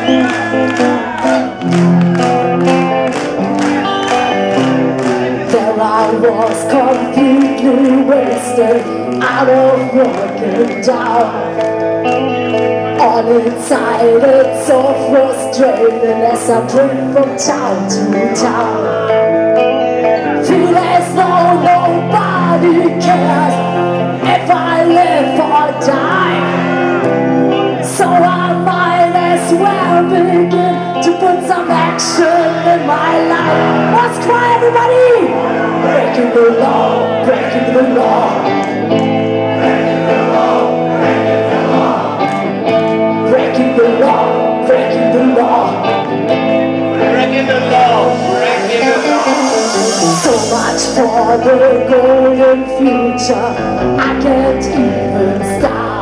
There I was completely wasted, out of work and down. On inside it's so frustrating as I drift from town to town. Feel as though nobody cares if I live or die. So I might as well begin to put some action in my life. Let's cry, everybody! Breaking the law, breaking the law. Breaking the law, breaking the law. Breaking the law, breaking the law. Breaking the law, breaking the law. So much for the golden future, I can't even start.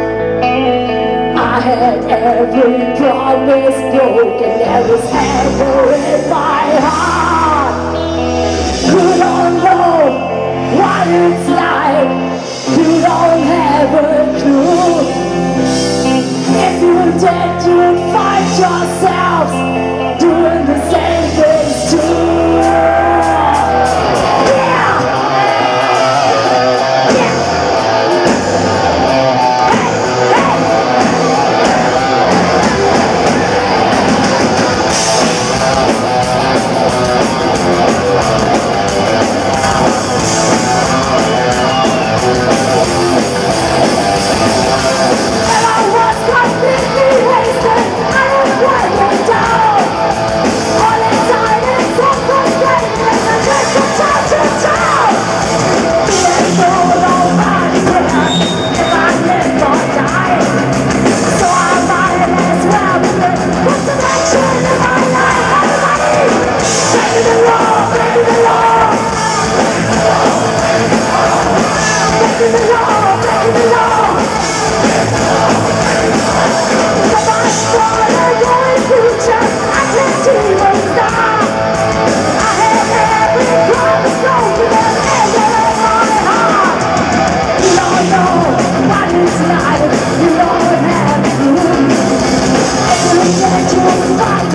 I had every promise broken, there was ever in my heart. You don't know what it's like, you don't have a clue. If you were dead, you would find yourselves doing the same things too. Yeah! Yeah! You don't have to. If you get to find